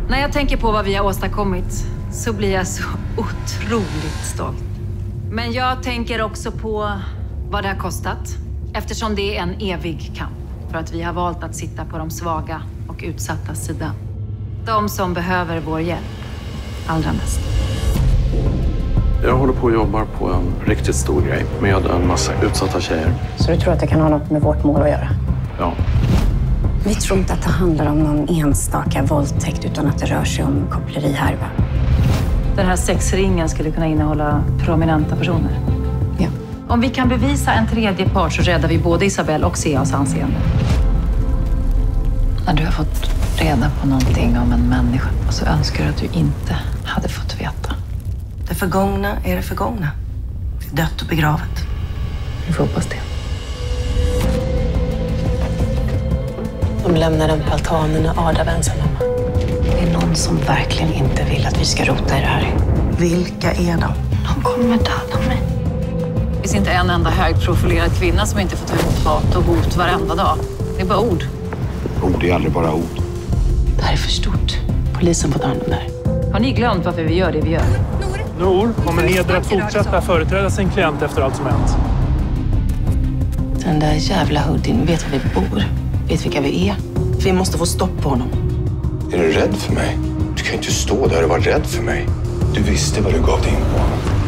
När jag tänker på vad vi har åstadkommit så blir jag så otroligt stolt. Men jag tänker också på vad det har kostat. Eftersom det är en evig kamp. För att vi har valt att sitta på de svaga och utsatta sida. De som behöver vår hjälp allra mest. Jag håller på och jobbar på en riktigt stor grej med en massa utsatta tjejer. Så du tror att det kan ha något med vårt mål att göra? Ja. Vi tror inte att det handlar om någon enstaka våldtäkt utan att det rör sig om kopplerihärva. Den här sexringen skulle kunna innehålla prominenta personer. Ja. Om vi kan bevisa en tredje part så räddar vi både Isabelle och Seas anseende. När du har fått reda på någonting om en människa så önskar du att du inte hade fått veta. Det förgångna är det förgångna. Det är dött och begravet. Vi får hoppas det. De lämnar den på altanen och Ada ensam hemma. Det är någon som verkligen inte vill att vi ska rota i det här. Vilka är de? De kommer döda mig. Det finns inte en enda högprofilerad kvinna som inte får ta emot hat och hot varenda dag. Det är bara ord. Ord är aldrig bara ord. Det här är för stort. Polisen får ta hand om det här. Har ni glömt varför vi gör det vi gör? Nour, kommer Eder att fortsätta företräda sin klient efter allt som hänt? Den där jävla hoodien vet var vi bor. Vet vilka vi är. Vi måste få stopp på honom. Är du rädd för mig? Du kan ju inte stå där och vara rädd för mig. Du visste vad du gav dig in på.